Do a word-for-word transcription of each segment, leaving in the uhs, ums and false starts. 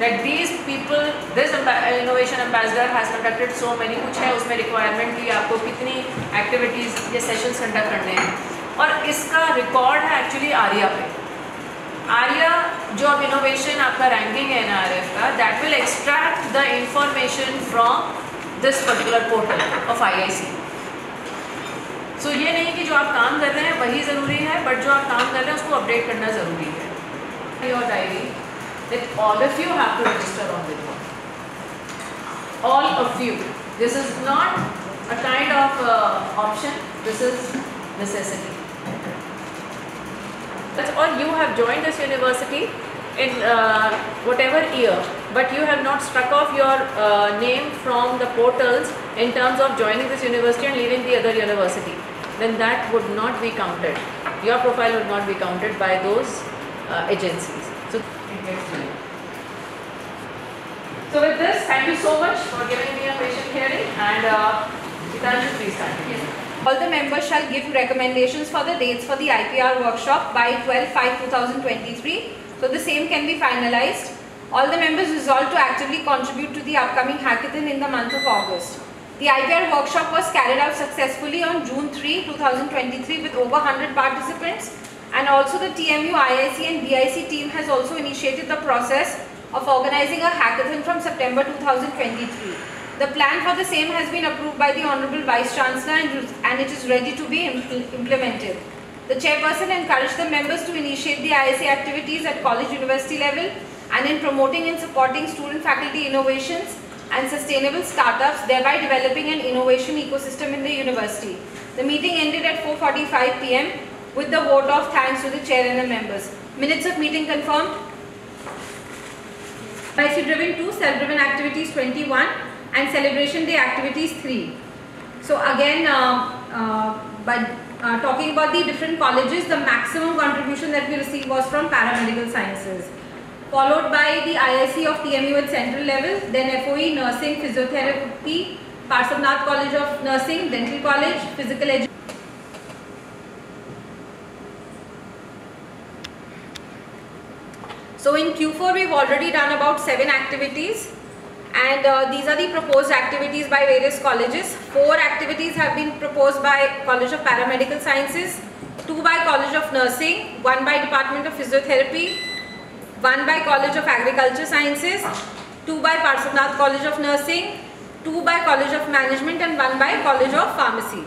that these people, this innovation ambassador has conducted so many, कुछ है उसमें requirement की आपको कितनी activities ये sessions conduct करने हैं, और इसका record है actually आर्या पे. आर्या जो अब innovation आपका ranking है ना आर एफ का, that will extract the information from this particular portal of I I C. So ये नहीं कि जो आप काम कर रहे हैं वही ज़रूरी है, but जो आप काम कर रहे हैं उसको update करना ज़रूरी है. Your diary that all of you have to register on this one. All of you. This is not a kind of uh, option. This is necessity. That's all. You have joined this university in uh, whatever year, but you have not struck off your uh, name from the portals in terms of joining this university and leaving the other university. Then that would not be counted. Your profile would not be counted by those uh, agencies. So, so with this, thank you so much for giving me a patient hearing, and uh, Gitanjali, please continue. All the members shall give recommendations for the dates for the I P R workshop by twelve five two thousand twenty-three. So the same can be finalized. All the members resolve to actively contribute to the upcoming hackathon in the month of August. The I P R workshop was carried out successfully on June third two thousand twenty-three with over one hundred participants, and also the T M U I I C and B I C team has also initiated the process of organizing a hackathon from September two thousand twenty-three. The plan for the same has been approved by the Honorable Vice Chancellor and, and it is ready to be impl implemented. The chairperson encouraged the members to initiate the I I C activities at college university level and in promoting and supporting student faculty innovations and sustainable startups, thereby developing an innovation ecosystem in the university. The meeting ended at four forty-five p m with the vote of thanks to the chair and the members. Minutes of meeting confirmed. I C driven two, self-driven activities twenty-one, and celebration day activities three. So again, uh, uh, but uh, talking about the different colleges, the maximum contribution that we received was from paramedical sciences, followed by the I I C of T M U at central level, then F O E, nursing, physiotherapy, Parsavnath College of Nursing, Dental College, physical education. So in Q four we've already done about seven activities, and uh, these are the proposed activities by various colleges. Four activities have been proposed by College of Paramedical Sciences, two by College of Nursing, one by Department of Physiotherapy, one by College of Agriculture Sciences, two by Parsavnath College of Nursing, two by College of Management, and one by College of Pharmacy.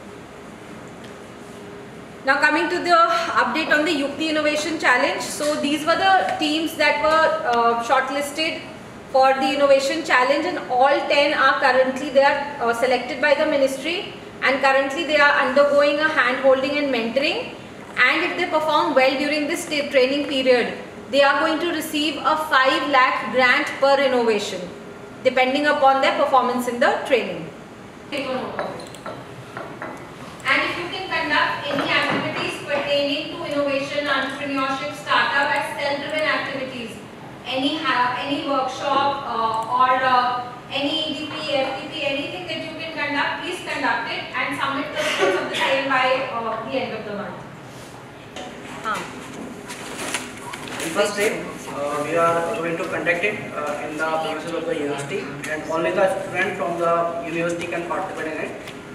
Now coming to the update on the Yukti Innovation Challenge. So these were the teams that were uh, shortlisted for the Innovation Challenge, and all ten are currently, they are uh, selected by the ministry, and currently they are undergoing a hand holding and mentoring, and if they perform well during this training period, they are going to receive a five lakh grant per innovation depending upon their performance in the training. Take one note of it. And if you can conduct any activities pertaining to innovation, entrepreneurship, startup as self-driven activities, any any workshop uh, or uh, any E D P, F T P, anything that you can conduct, please conduct it and submit the results of the same by uh, the end of the month. Ah. In first step, uh, we are going to conduct it uh, in the premises of the university, and only the student from the university can participate in it.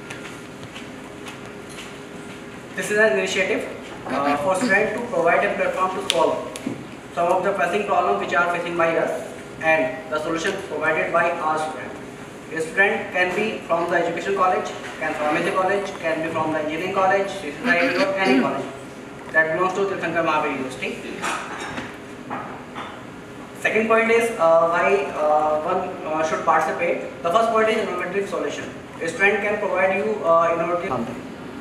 This is an initiative uh, for students to provide a platform to solve some of the pressing problems which are facing by us, and the solution provided by our student. A student can be from the education college, can pharmacy college, can be from the engineering college, or any college that belongs to Tirthankar Mahavir University. Second point is uh, why uh, one uh, should participate. The first point is innovative solution. A student can provide you uh, innovative.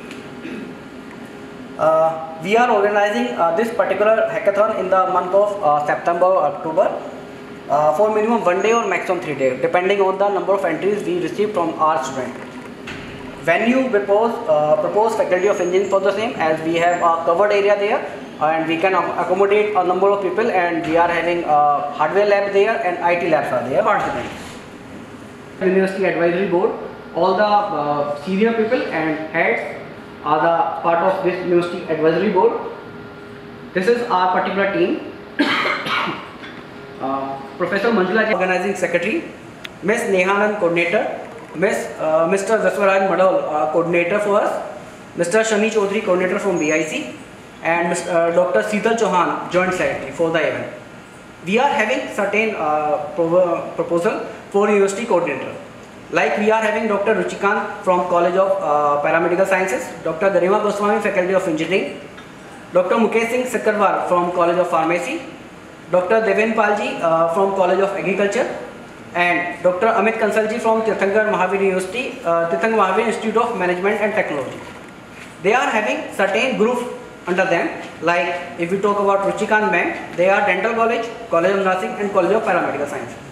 Uh, we are organizing uh, this particular hackathon in the month of uh, September or October uh, for minimum one day or maximum three days, depending on the number of entries we receive from our student. Venue propose uh, propose faculty of engineering for the same, as we have a covered area there and we can accommodate a number of people, and we are having a hardware lab there and I T labs are there. Participants. University Advisory Board, all the uh, senior people and heads are the part of this University Advisory Board. This is our particular team. uh, Professor Manjula Ji, Organizing Secretary, Miss Nehanand, Coordinator, Miss uh, Mister Jaswaraj Madhav, uh, Coordinator for us, Mister Shani Chaudhary, Coordinator from B I C, and Mister Uh, Doctor Seetal Chauhan, Joint Secretary for the event. We are having certain uh, pro proposal for University Coordinator. Like we are having Doctor Ruchikant from College of uh, Paramedical Sciences, Doctor Garima Goswami, Faculty of Engineering, Doctor Mukesh Singh Sakarwar from College of Pharmacy, Doctor Deven Palji uh, from College of Agriculture, and Doctor Amit Kansalji from Tirthankar Mahavir University, uh, Tirthankar Mahavir Institute of Management and Technology. They are having certain groups under them. Like if we talk about Ruchikant ma'am, they are Dental College, College of Nursing, and College of Paramedical Science.